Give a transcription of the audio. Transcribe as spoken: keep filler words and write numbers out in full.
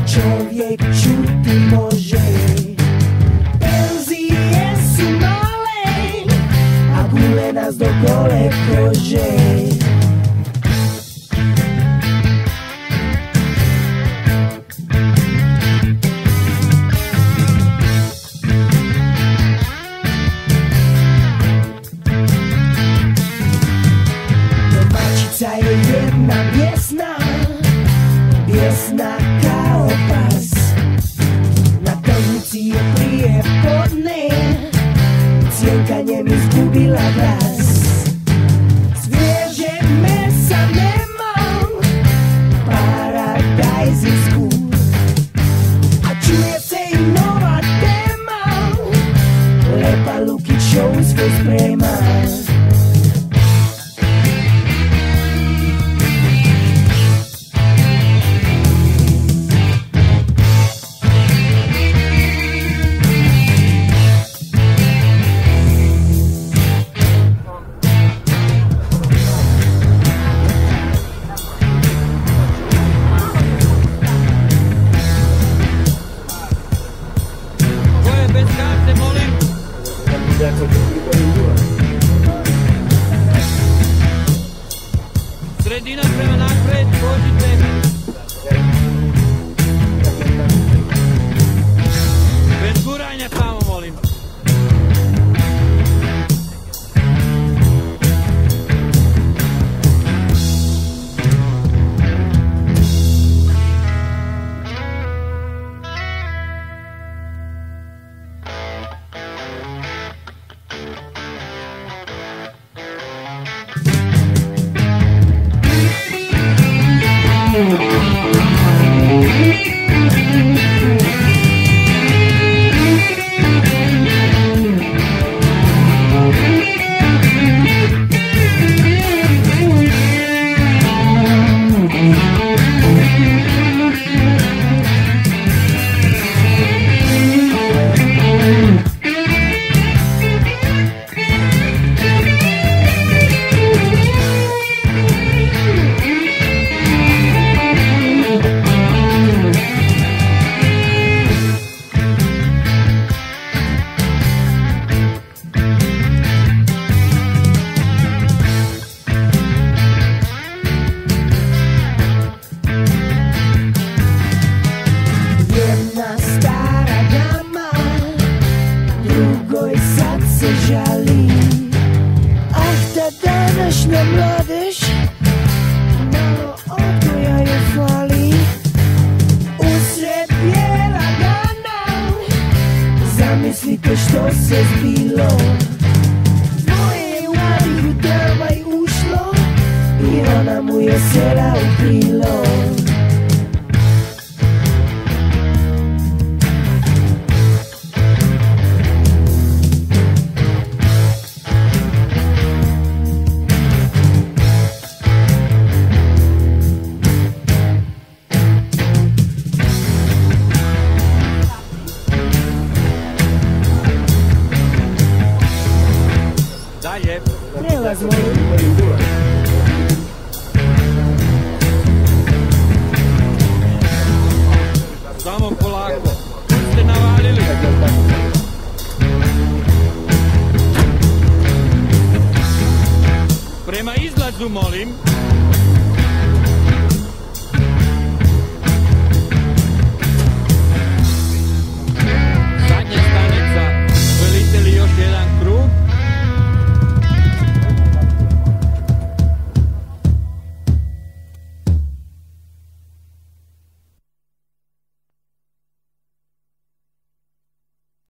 čovjek čuti može. Penzije su male, a gule nas do gole kože. Domaćica je jedna bijesna, bijesna kao pas. Na tržnici je prije podne cjenkanjem izgubila glas. Svježe mesa nema, paradajz je skup, a čuje se i nova tema, Lepa Lukić show sve sprema. Sredina prema napred, pođite. Bez guranja tamo, molim. Današnja mladež malo odgoja je fali. Usred bijela dana zamislite što se zbilo. Dvoje mladih u tramvaj ušlo i ona mu je sela u krilo. Dalje. Prelaz molim. Samo polako. Ste navalili. Prema izlazu, molim.